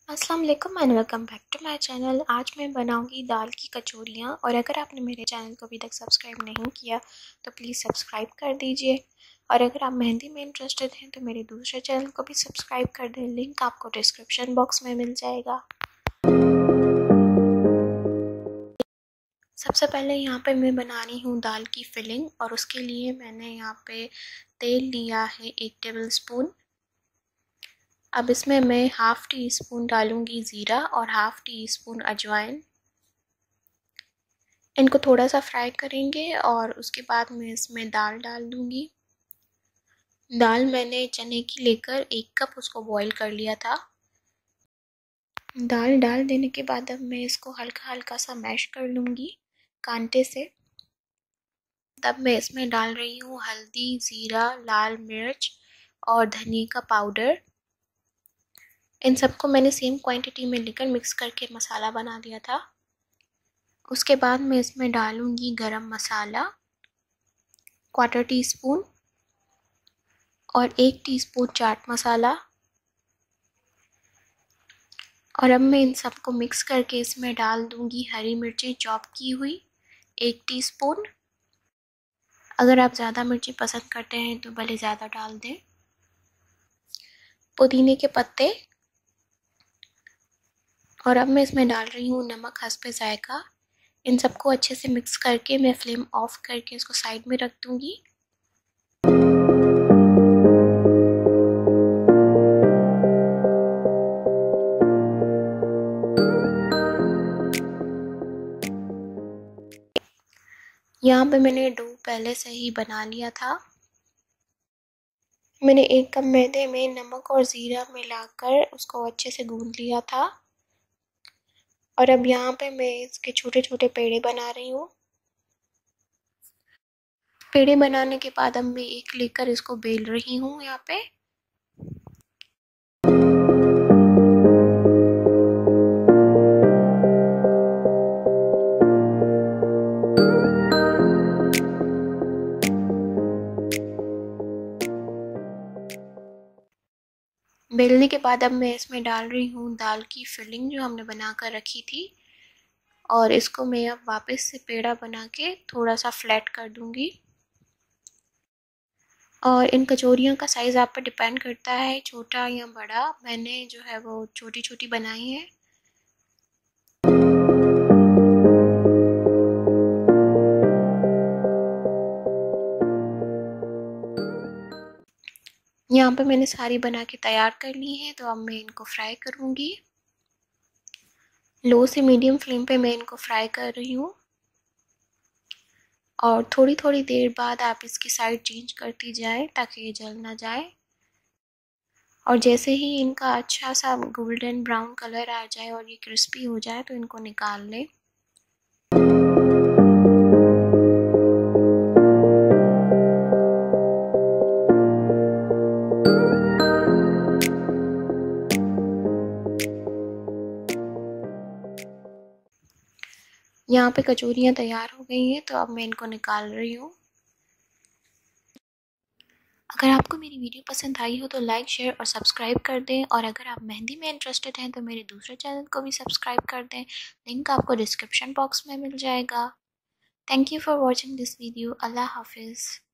अस्सलाम वालेकुम and welcome back to my channel. आज मैं बनाऊंगी दाल की कचौरियाँ। और अगर आपने मेरे चैनल को अभी तक सब्सक्राइब नहीं किया तो प्लीज़ सब्सक्राइब कर दीजिए। और अगर आप मेहंदी में इंटरेस्टेड हैं तो मेरे दूसरे चैनल को भी सब्सक्राइब कर दें, लिंक आपको डिस्क्रिप्शन बॉक्स में मिल जाएगा। सबसे पहले यहाँ पे मैं बना रही हूँ दाल की फिलिंग, और उसके लिए मैंने यहाँ पे तेल लिया है 1 टेबल स्पून। अब इसमें मैं हाफ़ टी स्पून डालूंगी ज़ीरा और हाफ़ टी स्पून अजवाइन। इनको थोड़ा सा फ्राई करेंगे और उसके बाद मैं इसमें दाल डाल दूंगी। दाल मैंने चने की लेकर 1 कप उसको बॉईल कर लिया था। दाल डाल देने के बाद अब मैं इसको हल्का हल्का सा मैश कर लूँगी कांटे से। तब मैं इसमें डाल रही हूँ हल्दी, ज़ीरा, लाल मिर्च और धनिया का पाउडर। इन सबको मैंने सेम क्वांटिटी में लेकर मिक्स करके मसाला बना लिया था। उसके बाद मैं इसमें डालूँगी गरम मसाला 1/4 टीस्पून और 1 टीस्पून चाट मसाला। और अब मैं इन सबको मिक्स करके इसमें डाल दूंगी हरी मिर्ची चॉप की हुई 1 टीस्पून। अगर आप ज़्यादा मिर्ची पसंद करते हैं तो भले ज़्यादा डाल दें। पुदीने के पत्ते। और अब मैं इसमें डाल रही हूँ नमक हस्बे जायका। इन सबको अच्छे से मिक्स करके मैं फ्लेम ऑफ करके इसको साइड में रख दूंगी। यहाँ पे मैंने डो पहले से ही बना लिया था। मैंने 1 कप मैदे में नमक और ज़ीरा मिलाकर उसको अच्छे से गूंद लिया था। और अब यहाँ पे मैं इसके छोटे छोटे पेड़े बना रही हूँ। पेड़े बनाने के बाद अब मैं एक लेकर इसको बेल रही हूँ यहाँ पे। बेलने के बाद अब मैं इसमें डाल रही हूँ दाल की फिलिंग जो हमने बना कर रखी थी। और इसको मैं अब वापस से पेड़ा बना के थोड़ा सा फ्लैट कर दूंगी। और इन कचौरियों का साइज़ आप पर डिपेंड करता है, छोटा या बड़ा। मैंने जो है वो छोटी छोटी बनाई है। यहाँ पे मैंने सारी बना के तैयार कर ली है, तो अब मैं इनको फ्राई करूँगी। लो से मीडियम फ्लेम पे मैं इनको फ्राई कर रही हूँ। और थोड़ी थोड़ी देर बाद आप इसकी साइड चेंज करती जाए ताकि ये जल ना जाए। और जैसे ही इनका अच्छा सा गोल्डन ब्राउन कलर आ जाए और ये क्रिस्पी हो जाए तो इनको निकाल लें। यहाँ पे कचौरियाँ तैयार हो गई हैं, तो अब मैं इनको निकाल रही हूँ। अगर आपको मेरी वीडियो पसंद आई हो तो लाइक, शेयर और सब्सक्राइब कर दें। और अगर आप मेहंदी में इंटरेस्टेड हैं तो मेरे दूसरे चैनल को भी सब्सक्राइब कर दें, लिंक आपको डिस्क्रिप्शन बॉक्स में मिल जाएगा। Thank you for watching this video. अल्लाह हाफिज़।